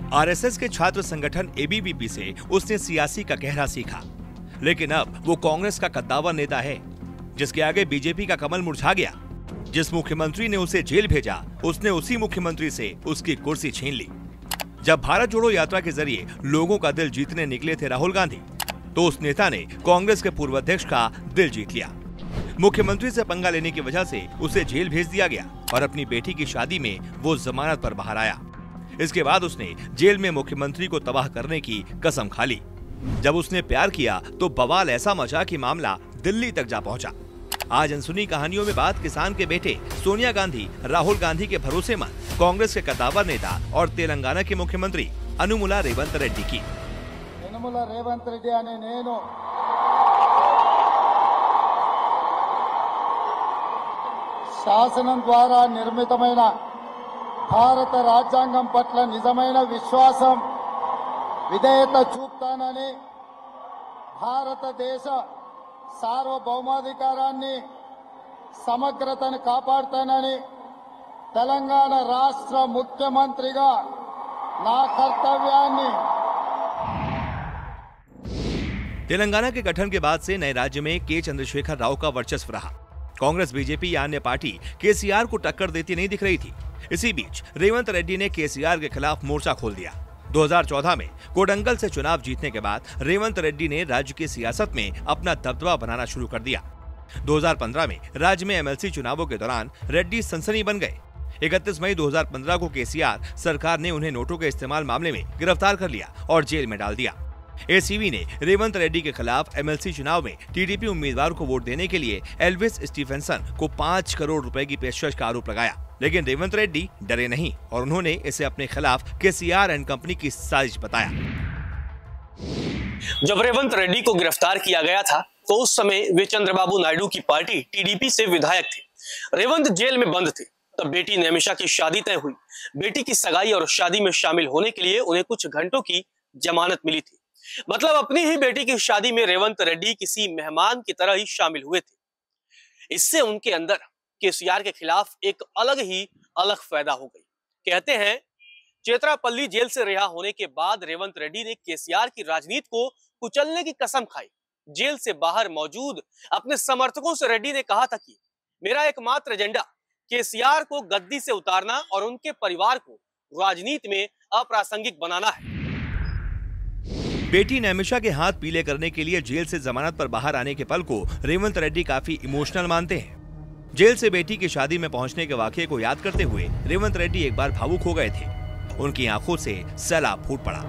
RSS के छात्र संगठन एबीवीपी से उसने सियासी का गहरा सीखा, लेकिन अब वो कांग्रेस का कद्दावर नेता है जिसके आगे बीजेपी का कमल मुरझा गया। जिस मुख्यमंत्री ने उसे जेल भेजा, उसने उसी मुख्यमंत्री से उसकी कुर्सी छीन ली। जब भारत जोड़ो यात्रा के जरिए लोगों का दिल जीतने निकले थे राहुल गांधी, तो उस नेता ने कांग्रेस के पूर्व अध्यक्ष का दिल जीत लिया। मुख्यमंत्री से पंगा लेने की वजह से उसे जेल भेज दिया गया और अपनी बेटी की शादी में वो जमानत पर बाहर आया। इसके बाद उसने जेल में मुख्यमंत्री को तबाह करने की कसम खा ली। जब उसने प्यार किया तो बवाल ऐसा मचा कि मामला दिल्ली तक जा पहुंचा। आज अनसुनी कहानियों में बात किसान के बेटे सोनिया गांधी, राहुल गांधी के भरोसेमंद कांग्रेस के कद्दावर नेता और तेलंगाना के मुख्यमंत्री अनुमुला रेवंत रेड्डी की। अनुमुला रेवंत रेड्डी अने नेनु శాసనం ద్వారా నిర్మితమైన భారత రాజ్యాంగం పట్ల నిజమైన విశ్వాసం విధేయత చూపుతానని భారతదేశ సార్వభౌమాధికారాన్ని సమగ్రతను కాపాడుతానని తెలంగాణ రాష్ట్ర ముఖ్యమంత్రిగా నా కర్తవ్యాన్ని। तेलंगाना के गठन के बाद से नए राज्य में के चंद्रशेखर राव का वर्चस्व रहा। कांग्रेस, बीजेपी या अन्य पार्टी केसीआर को टक्कर देती नहीं दिख रही थी। इसी बीच रेवंत रेड्डी ने केसीआर के खिलाफ मोर्चा खोल दिया। 2014 में कोडंगल से चुनाव जीतने के बाद रेवंत रेड्डी ने राज्य की सियासत में अपना दबदबा बनाना शुरू कर दिया। 2015 में राज्य में एमएलसी चुनावों के दौरान रेड्डी सनसनी बन गए। 31 मई 2015 को केसीआर सरकार ने उन्हें नोटों के इस्तेमाल मामले में गिरफ्तार कर लिया और जेल में डाल दिया। एसीबी ने रेवंत रेड्डी के खिलाफ एमएलसी चुनाव में टीडीपी उम्मीदवार को वोट देने के लिए एल्विस स्टीफेंसन को 5 करोड़ रुपए की पेशकश का आरोप लगाया, लेकिन रेवंत रेड्डी डरे नहीं और उन्होंने इसे अपने खिलाफ केसीआर एंड कंपनी की साजिश बताया। जब रेवंत रेड्डी को गिरफ्तार किया गया था तो उस समय वे चंद्रबाबू नायडू की पार्टी टीडीपी से विधायक थे। रेवंत जेल में बंद थे। तब बेटी नेमिशा की शादी तय हुई। बेटी की सगाई और शादी में शामिल होने के लिए उन्हें कुछ घंटों की जमानत मिली थी। मतलब अपनी ही बेटी की शादी में रेवंत रेड्डी किसी मेहमान की तरह ही शामिल हुए थे। इससे उनके अंदर केसीआर के खिलाफ एक अलग फायदा हो गई। कहते हैं चेतरापल्ली जेल से रिहा होने के बाद रेवंत रेड्डी ने केसीआर की राजनीति को कुचलने की कसम खाई। जेल से बाहर मौजूद अपने समर्थकों से रेड्डी ने कहा था कि मेरा एकमात्र एजेंडा केसीआर को गद्दी से उतारना और उनके परिवार को राजनीति में अप्रासंगिक बनाना है। बेटी नेमिशा के हाथ पीले करने के लिए जेल से जमानत पर बाहर आने के पल को रेवंत रेड्डी काफी इमोशनल मानते हैं। जेल से बेटी की शादी में पहुंचने के वाकये को याद करते हुए रेवंत रेड्डी एक बार भावुक हो गए थे। उनकी आंखों से सैलाब फूट पड़ा।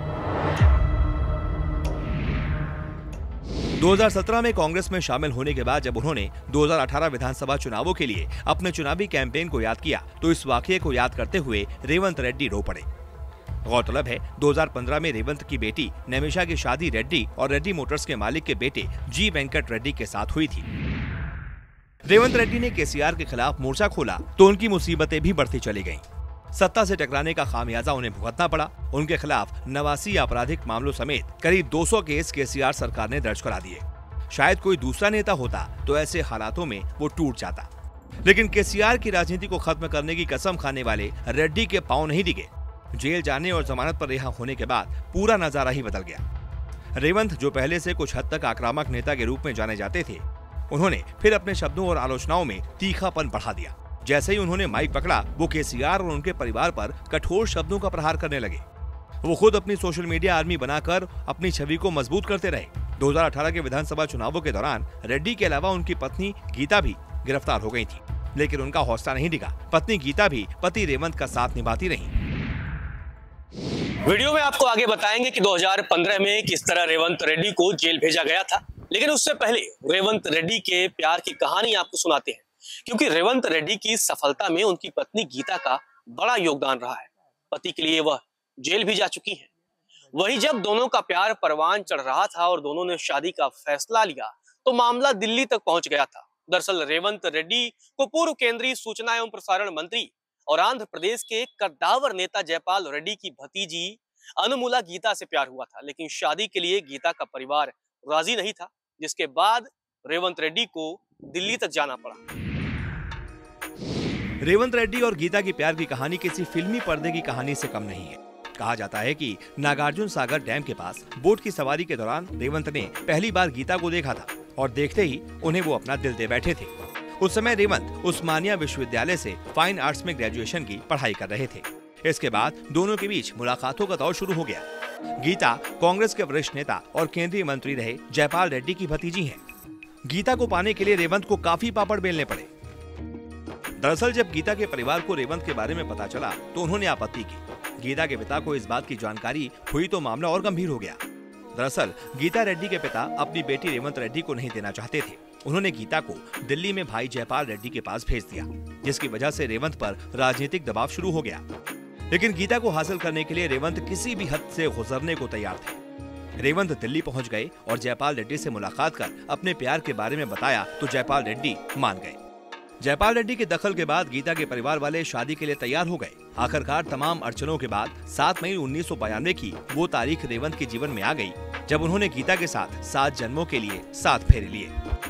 2017 में कांग्रेस में शामिल होने के बाद जब उन्होंने 2018 विधानसभा चुनावों के लिए अपने चुनावी कैंपेन को याद किया तो इस वाकये को याद करते हुए रेवंत रेड्डी रो पड़े। गौरतलब है 2015 में रेवंत की बेटी नेमिशा की शादी रेड्डी और रेड्डी मोटर्स के मालिक के बेटे जी वेंकट रेड्डी के साथ हुई थी। रेवंत रेड्डी ने केसीआर के खिलाफ मोर्चा खोला तो उनकी मुसीबतें भी बढ़ती चली गईं। सत्ता से टकराने का खामियाजा उन्हें भुगतना पड़ा। उनके खिलाफ 89 आपराधिक मामलों समेत करीब 200 केस केसीआर सरकार ने दर्ज करा दिए। शायद कोई दूसरा नेता होता तो ऐसे हालातों में वो टूट जाता, लेकिन केसीआर की राजनीति को खत्म करने की कसम खाने वाले रेड्डी के पांव नहीं डिगे। जेल जाने और जमानत पर रिहा होने के बाद पूरा नजारा ही बदल गया। रेवंत, जो पहले से कुछ हद तक आक्रामक नेता के रूप में जाने जाते थे, उन्होंने फिर अपने शब्दों और आलोचनाओं में तीखापन बढ़ा दिया। जैसे ही उन्होंने माइक पकड़ा, वो केसीआर और उनके परिवार पर कठोर शब्दों का प्रहार करने लगे। वो खुद अपनी सोशल मीडिया आर्मी बनाकर अपनी छवि को मजबूत करते रहे। 2018 के विधानसभा चुनावों के दौरान रेड्डी के अलावा उनकी पत्नी गीता भी गिरफ्तार हो गई थी, लेकिन उनका हौसला नहीं डिगा। पत्नी गीता भी पति रेवंत का साथ निभाती रही। वीडियो में आपको आगे बताएंगे कि 2015 में किस तरह रेवंत रेड्डी को जेल भेजा गया था, लेकिन उससे पहले रेवंत रेड्डी के प्यार की कहानी आपको सुनाते हैं, क्योंकि रेवंत रेड्डी की सफलता में उनकी पत्नी गीता का बड़ा योगदान रहा है। पति के लिए वह जेल भी जा चुकी हैं। वही जब दोनों का प्यार परवान चढ़ रहा था और दोनों ने शादी का फैसला लिया तो मामला दिल्ली तक पहुंच गया था। दरअसल रेवंत रेड्डी को पूर्व केंद्रीय सूचना एवं प्रसारण मंत्री और आंध्र प्रदेश के कद्दावर नेता जयपाल रेड्डी की भतीजी अनुमुला गीता से प्यार हुआ था, लेकिन शादी के लिए गीता का परिवार राजी नहीं था, जिसके बाद रेवंत रेड्डी को दिल्ली तक जाना पड़ा। रेवंत रेड्डी और गीता की प्यार की कहानी किसी फिल्मी पर्दे की कहानी से कम नहीं है। कहा जाता है कि नागार्जुन सागर डैम के पास बोट की सवारी के दौरान रेवंत ने पहली बार गीता को देखा था और देखते ही उन्हें वो अपना दिल दे बैठे थे। उस समय रेवंत उस्मानिया विश्वविद्यालय से फाइन आर्ट्स में ग्रेजुएशन की पढ़ाई कर रहे थे। इसके बाद दोनों के बीच मुलाकातों का दौर शुरू हो गया। गीता कांग्रेस के वरिष्ठ नेता और केंद्रीय मंत्री रहे जयपाल रेड्डी की भतीजी हैं। गीता को पाने के लिए रेवंत को काफी पापड़ बेलने पड़े। दरअसल जब गीता के परिवार को रेवंत के बारे में पता चला तो उन्होंने आपत्ति की। गीता के पिता को इस बात की जानकारी हुई तो मामला और गंभीर हो गया। दरअसल गीता रेड्डी के पिता अपनी बेटी रेवंत रेड्डी को नहीं देना चाहते थे। उन्होंने गीता को दिल्ली में भाई जयपाल रेड्डी के पास भेज दिया, जिसकी वजह से रेवंत पर राजनीतिक दबाव शुरू हो गया। लेकिन गीता को हासिल करने के लिए रेवंत किसी भी हद से गुजरने को तैयार थे। रेवंत दिल्ली पहुंच गए और जयपाल रेड्डी से मुलाकात कर अपने प्यार के बारे में बताया तो जयपाल रेड्डी मान गए। जयपाल रेड्डी के दखल के बाद गीता के परिवार वाले शादी के लिए तैयार हो गए। आखिरकार तमाम अड़चनों के बाद 7 मई 1992 की वो तारीख रेवंत के जीवन में आ गई जब उन्होंने गीता के साथ 7 जन्मों के लिए 7 फेरे लिए।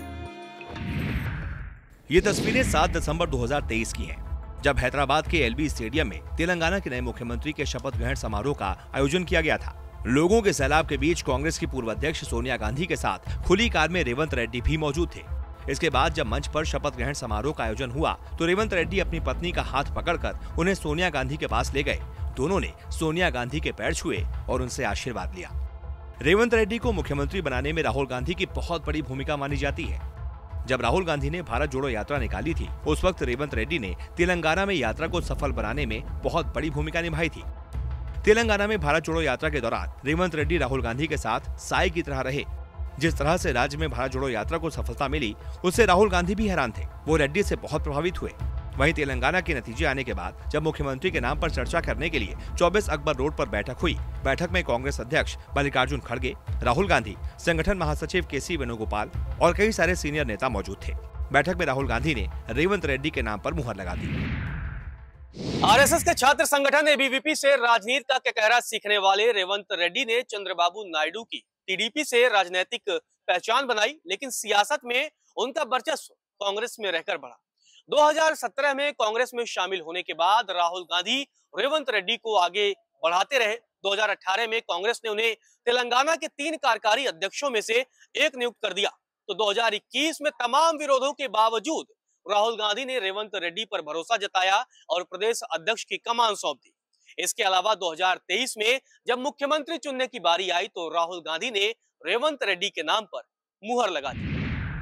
ये तस्वीरें 7 दिसंबर 2023 की हैं, जब हैदराबाद के एलबी स्टेडियम में तेलंगाना के नए मुख्यमंत्री के शपथ ग्रहण समारोह का आयोजन किया गया था। लोगों के सैलाब के बीच कांग्रेस की पूर्व अध्यक्ष सोनिया गांधी के साथ खुली कार में रेवंत रेड्डी भी मौजूद थे। इसके बाद जब मंच पर शपथ ग्रहण समारोह का आयोजन हुआ तो रेवंत रेड्डी अपनी पत्नी का हाथ पकड़कर उन्हें सोनिया गांधी के पास ले गए। दोनों ने सोनिया गांधी के पैर छुए और उनसे आशीर्वाद लिया। रेवंत रेड्डी को मुख्यमंत्री बनाने में राहुल गांधी की बहुत बड़ी भूमिका मानी जाती है। जब राहुल गांधी ने भारत जोड़ो यात्रा निकाली थी, उस वक्त रेवंत रेड्डी ने तेलंगाना में यात्रा को सफल बनाने में बहुत बड़ी भूमिका निभाई थी। तेलंगाना में भारत जोड़ो यात्रा के दौरान रेवंत रेड्डी राहुल गांधी के साथ साई की तरह रहे। जिस तरह से राज्य में भारत जोड़ो यात्रा को सफलता मिली, उससे राहुल गांधी भी हैरान थे। वो रेड्डी से बहुत प्रभावित हुए। वहीं तेलंगाना के नतीजे आने के बाद जब मुख्यमंत्री के नाम पर चर्चा करने के लिए 24 अकबर रोड पर बैठक हुई, बैठक में कांग्रेस अध्यक्ष मल्लिकार्जुन खड़गे, राहुल गांधी, संगठन महासचिव केसी वेणुगोपाल और कई सारे सीनियर नेता मौजूद थे। बैठक में राहुल गांधी ने रेवंत रेड्डी के नाम पर मुहर लगा दी। आरएसएस के छात्र संगठन एबीवीपी से राजनीति का कहरा सीखने वाले रेवंत रेड्डी ने चंद्रबाबू नायडू की टीडीपी से राजनीतिक पहचान बनाई, लेकिन सियासत में उनका वर्चस्व कांग्रेस में रहकर बढ़ा। 2017 में कांग्रेस में शामिल होने के बाद राहुल गांधी रेवंत रेड्डी को आगे बढ़ाते रहे। 2018 में कांग्रेस ने उन्हें तेलंगाना के 3 कार्यकारी अध्यक्षों में से एक नियुक्त कर दिया। तो 2021 में तमाम विरोधों के बावजूद राहुल गांधी ने रेवंत रेड्डी पर भरोसा जताया और प्रदेश अध्यक्ष की कमान सौंप दी। इसके अलावा 2023 में जब मुख्यमंत्री चुनने की बारी आई तो राहुल गांधी ने रेवंत रेड्डी के नाम पर मुहर लगा दी।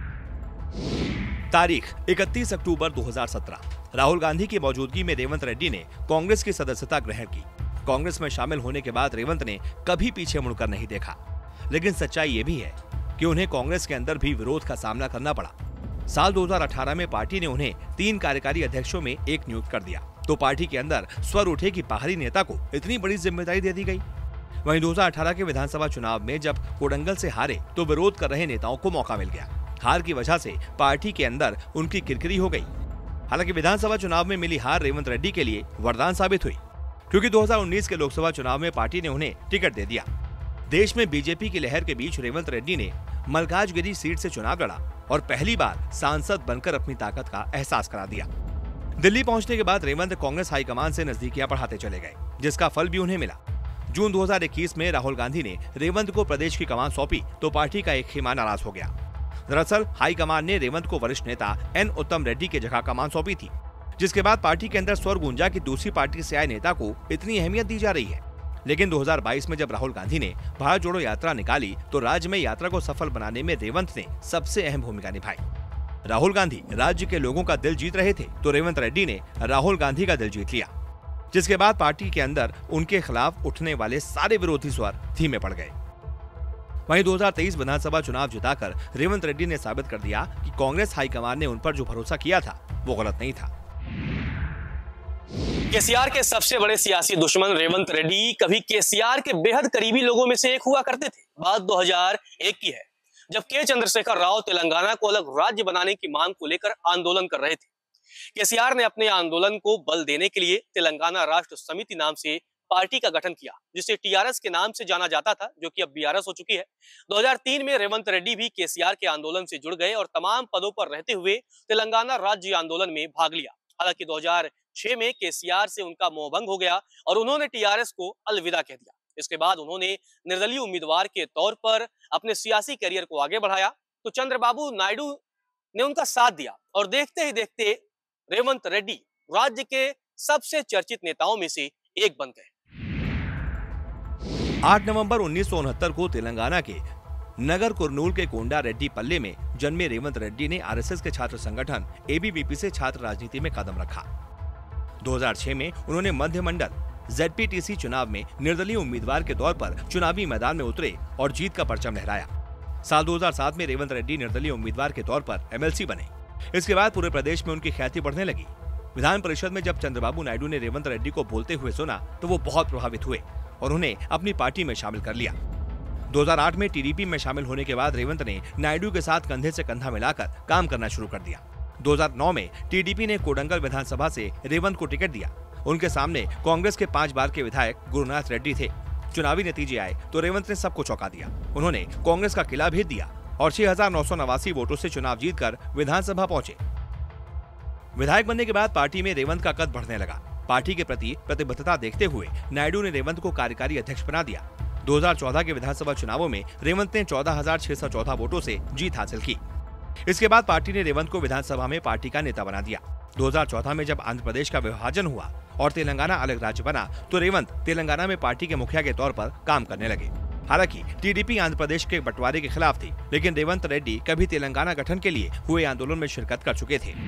तारीख 31 अक्टूबर 2017। राहुल गांधी की मौजूदगी में रेवंत रेड्डी ने कांग्रेस की सदस्यता ग्रहण की। कांग्रेस में शामिल होने के बाद रेवंत ने कभी पीछे मुड़कर नहीं देखा। लेकिन सच्चाई ये भी है कि उन्हें कांग्रेस के अंदर भी विरोध का सामना करना पड़ा। साल 2018 में पार्टी ने उन्हें 3 कार्यकारी अध्यक्षों में एक नियुक्त कर दिया, तो पार्टी के अंदर स्वर उठे कि बाहरी नेता को इतनी बड़ी जिम्मेदारी दे दी गई। वहीं 2018 के विधानसभा चुनाव में जब कोडंगल से हारे तो विरोध कर रहे नेताओं को मौका मिल गया। हार की वजह से पार्टी के अंदर उनकी किरकिरी हो गई। हालांकि विधानसभा चुनाव में मिली हार रेवंत रेड्डी के लिए वरदान साबित हुई, क्योंकि 2019 के लोकसभा चुनाव में पार्टी ने उन्हें टिकट दे दिया। देश में बीजेपी की लहर के बीच रेवंत रेड्डी ने मलकाजगिरी सीट से चुनाव लड़ा और पहली बार सांसद बनकर अपनी ताकत का एहसास करा दिया। दिल्ली पहुंचने के बाद रेवंत कांग्रेस हाईकमान से नजदीकियां बढ़ाते चले गए, जिसका फल भी उन्हें मिला। जून 2021 में राहुल गांधी ने रेवंत को प्रदेश की कमान सौंपी तो पार्टी का एक खेमा नाराज हो गया। दरअसल हाईकमान ने रेवंत को वरिष्ठ नेता एन उत्तम रेड्डी की जगह कमान सौंपी थी, जिसके बाद पार्टी के अंदर स्वर गूंजा कि दूसरी पार्टी से आए नेता को इतनी अहमियत दी जा रही है। लेकिन 2022 में जब राहुल गांधी ने भारत जोड़ो यात्रा निकाली तो राज्य में यात्रा को सफल बनाने में रेवंत ने सबसे अहम भूमिका निभाई। राहुल गांधी राज्य के लोगों का दिल जीत रहे थे तो रेवंत रेड्डी ने राहुल गांधी का दिल जीत लिया, जिसके बाद पार्टी के अंदर उनके खिलाफ उठने वाले सारे विरोधी स्वर धीमे पड़ गए। वहीं 2023 विधानसभा चुनाव जिताकर रेवंत रेड्डी ने साबित कर दिया कि कांग्रेस हाईकमान ने उन पर जो भरोसा किया था वो गलत नहीं था। केसीआर के सबसे बड़े सियासी दुश्मन रेवंत रेड्डी कभी केसीआर के बेहद करीबी लोगों में से एक हुआ करते थे। बात 2001 की है, जब के चंद्रशेखर राव तेलंगाना को अलग राज्य बनाने की मांग को लेकर आंदोलन कर रहे थे। केसीआर ने अपने आंदोलन को बल देने के लिए तेलंगाना राष्ट्र समिति नाम से पार्टी का गठन किया, जिसे टीआरएस के नाम से जाना जाता था, जो कि अब बीआरएस हो चुकी है। 2003 में रेवंत रेड्डी भी केसीआर के आंदोलन से जुड़ गए और तमाम पदों पर रहते हुए तेलंगाना राज्य आंदोलन में भाग लिया। हालांकि 2006 में केसीआर से उनका मोहभंग हो गया और उन्होंने टीआरएस को अलविदा कह दिया। इसके बाद उन्होंने निर्दलीय उम्मीदवार के तौर पर अपने सियासी करियर को आगे बढ़ाया तो चंद्रबाबू नायडू ने उनका साथ दिया और देखते ही देखते रेवंत रेड्डी राज्य के सबसे चर्चित नेताओं में से एक बन गए। 8 नवंबर 1969 को तेलंगाना के नगर कुर्नूल के कोंडा रेड्डी पल्ले में जन्मे रेवंत रेड्डी ने आरएसएस के छात्र संगठन एबीवीपी से छात्र राजनीति में कदम रखा। 2006 में उन्होंने मध्य मंडल जेडपीटीसी चुनाव में निर्दलीय उम्मीदवार के तौर पर चुनावी मैदान में उतरे और जीत का परचम लहराया। साल 2007 में रेवंत रेड्डी निर्दलीय उम्मीदवार के तौर पर एमएलसी बने। इसके बाद पूरे प्रदेश में उनकी ख्याति बढ़ने लगी। विधान परिषद में जब चंद्रबाबू नायडू ने रेवंत रेड्डी को बोलते हुए सुना तो वो बहुत प्रभावित हुए और उन्हें अपनी पार्टी में शामिल कर लिया। 2008 में टीडीपी में शामिल होने के बाद रेवंत ने नायडू के साथ कंधे से कंधा मिलाकर काम करना शुरू कर दिया। 2009 में टीडीपी ने कोडंगल विधानसभा से रेवंत को टिकट दिया। उनके सामने कांग्रेस के 5 बार के विधायक गुरुनाथ रेड्डी थे। चुनावी नतीजे आए तो रेवंत ने सबको चौंका दिया। उन्होंने कांग्रेस का किला भेज दिया और 6,989 वोटों से चुनाव जीतकर विधानसभा पहुंचे। विधायक बनने के बाद पार्टी में रेवंत का कद बढ़ने लगा। पार्टी के प्रति प्रतिबद्धता देखते हुए नायडू ने रेवंत को कार्यकारी अध्यक्ष बना दिया। 2014 के विधानसभा चुनावों में रेवंत ने 14,614 वोटों से जीत हासिल की। इसके बाद पार्टी ने रेवंत को विधानसभा में पार्टी का नेता बना दिया। 2014 में जब आंध्र प्रदेश का विभाजन हुआ और तेलंगाना अलग राज्य बना तो रेवंत तेलंगाना में पार्टी के मुखिया के तौर पर काम करने लगे। हालांकि टीडीपी आंध्र प्रदेश के बंटवारे के खिलाफ थी, लेकिन रेवंत रेड्डी कभी तेलंगाना गठन के लिए हुए आंदोलन में शिरकत कर चुके थे।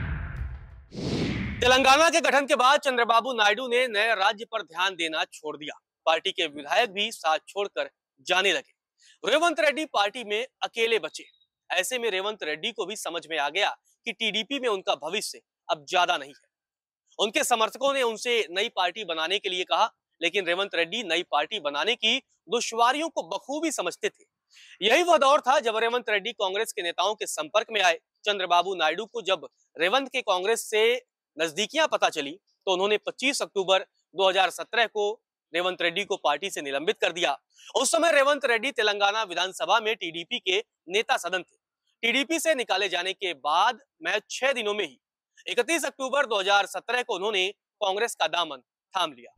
तेलंगाना के गठन के बाद चंद्रबाबू नायडू ने नए राज्य पर ध्यान देना छोड़ दिया। पार्टी के विधायक भी साथ छोड़कर जाने लगे। रेवंत रेड्डी पार्टी में अकेले बचे। ऐसे में रेवंत रेड्डी को भी समझ में आ गया कि टीडीपी में उनका भविष्य अब ज्यादा नहीं है। उनके समर्थकों ने उनसे नई पार्टी बनाने के लिए कहा, लेकिन रेवंत रेड्डी नई पार्टी बनाने की दुश्वारियों को बखूबी समझते थे। यही वह दौर था जब रेवंत रेड्डी कांग्रेस के नेताओं के संपर्क में आए। चंद्रबाबू नायडू को जब रेवंत के कांग्रेस से नजदीकियां पता चली तो उन्होंने 25 अक्टूबर 2017 को रेवंत रेड्डी को पार्टी से निलंबित कर दिया। उस समय रेवंत रेड्डी तेलंगाना विधानसभा में टीडीपी के नेता सदन थे। टीडीपी से निकाले जाने के बाद महज 6 दिनों में ही 31 अक्टूबर 2017 को उन्होंने कांग्रेस का दामन थाम लिया।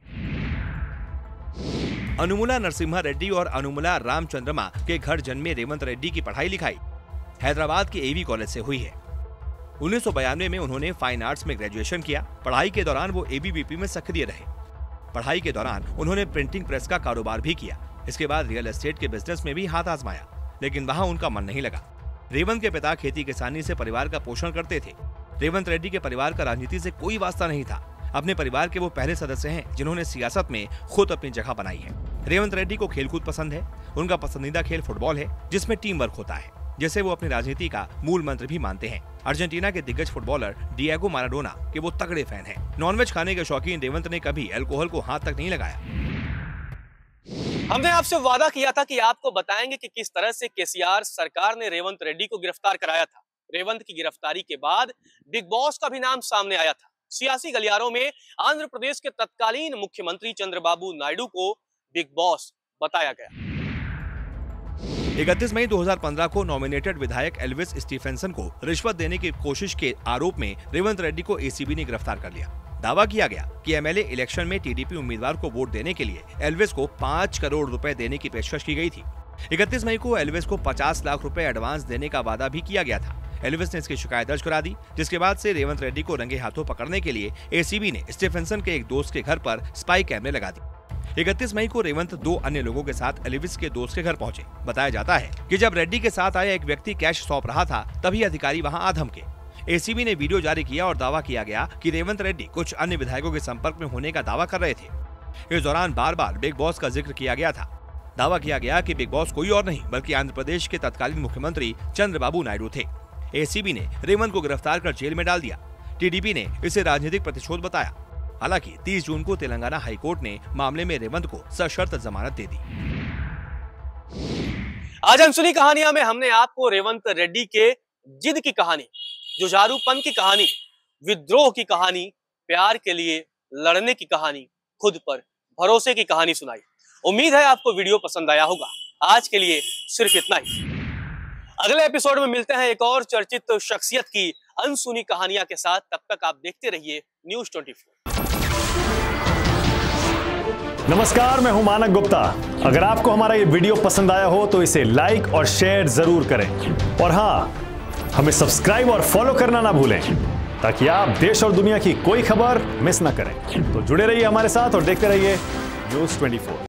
अनुमुला नरसिम्हा रेड्डी और अनुमुला रामचंद्रमा के घर जन्मे रेवंत रेड्डी की पढ़ाई लिखाई हैदराबाद के एवी कॉलेज से हुई है। 1992 में उन्होंने फाइन आर्ट्स में ग्रेजुएशन किया। पढ़ाई के दौरान वो एबीवीपी में सक्रिय रहे। पढ़ाई के दौरान उन्होंने प्रिंटिंग प्रेस का कारोबार भी किया। इसके बाद रियल एस्टेट के बिजनेस में भी हाथ आजमाया, लेकिन वहां उनका मन नहीं लगा। रेवंत के पिता खेती किसानी से परिवार का पोषण करते थे। रेवंत रेड्डी के परिवार का राजनीति से कोई वास्ता नहीं था। अपने परिवार के वो पहले सदस्य हैं जिन्होंने सियासत में खुद अपनी जगह बनाई है। रेवंत रेड्डी को खेलकूद पसंद है। उनका पसंदीदा खेल फुटबॉल है, जिसमें टीम वर्क होता है, जैसे वो अपनी राजनीति का मूल मंत्र भी मानते हैं। अर्जेंटीना के दिग्गज फुटबॉलर डिएगो माराडोना के वो तगड़े फैन हैं। नॉनवेज खाने के शौकीन रेवंत ने कभी अल्कोहल को हाथ तक नहीं लगाया। हमने आपसे वादा किया था कि आपको बताएंगे कि किस तरह से केसीआर सरकार ने रेवंत रेड्डी को गिरफ्तार कराया था। रेवंत की गिरफ्तारी के बाद बिग बॉस का भी नाम सामने आया था। सियासी गलियारों में आंध्र प्रदेश के तत्कालीन मुख्यमंत्री चंद्रबाबू नायडू को बिग बॉस बताया गया। 31 मई 2015 को नॉमिनेटेड विधायक एल्विस स्टीफेंसन को रिश्वत देने की कोशिश के आरोप में रेवंत रेड्डी को एसीबी ने गिरफ्तार कर लिया। दावा किया गया कि एमएलए इलेक्शन में टीडीपी उम्मीदवार को वोट देने के लिए एल्विस को 5 करोड़ रुपए देने की पेशकश की गई थी। 31 मई को एल्विस को 50 लाख रुपए एडवांस देने का वादा भी किया गया था। एल्विस ने इसकी शिकायत दर्ज करा दी, जिसके बाद से रेवंत रेड्डी को रंगे हाथों पकड़ने के लिए एसीबी ने स्टीफेंसन के एक दोस्त के घर पर स्पाई कैमरे लगा दिए। 31 मई को रेवंत 2 अन्य लोगों के साथ एल्विस के दोस्त के घर पहुंचे। बताया जाता है कि जब रेड्डी के साथ आया एक व्यक्ति कैश सौंप रहा था, तभी अधिकारी वहां आ धमके। एसीबी ने वीडियो जारी किया और दावा किया गया कि रेवंत रेड्डी कुछ अन्य विधायकों के संपर्क में होने का दावा कर रहे थे। इस दौरान बार बार बिग बॉस का जिक्र किया गया था। दावा किया गया कि बिग बॉस कोई और नहीं बल्कि आंध्र प्रदेश के तत्कालीन मुख्यमंत्री चंद्रबाबू नायडू थे। एसीबी ने रेवंत को गिरफ्तार कर जेल में डाल दिया। टीडीपी ने इसे राजनीतिक प्रतिशोध बताया। हालांकि 30 जून को तेलंगाना हाईकोर्ट ने मामले में रेवंत को सशर्त जमानत दे दी। आज अनसुनी कहानियां में हमने आपको रेवंत रेड्डी के जिद की कहानी, जुझारूपन की कहानी, विद्रोह की कहानी, प्यार के लिए लड़ने की कहानी, खुद पर भरोसे की कहानी सुनाई। उम्मीद है आपको वीडियो पसंद आया होगा। आज के लिए सिर्फ इतना ही। अगले एपिसोड में मिलते हैं एक और चर्चित शख्सियत की अनसुनी कहानियां के साथ। तब तक आप देखते रहिए न्यूज़ 24। नमस्कार, मैं हूं मानक गुप्ता। अगर आपको हमारा ये वीडियो पसंद आया हो तो इसे लाइक और शेयर जरूर करें, और हां, हमें सब्सक्राइब और फॉलो करना ना भूलें ताकि आप देश और दुनिया की कोई खबर मिस ना करें। तो जुड़े रहिए हमारे साथ और देखते रहिए न्यूज़ 24।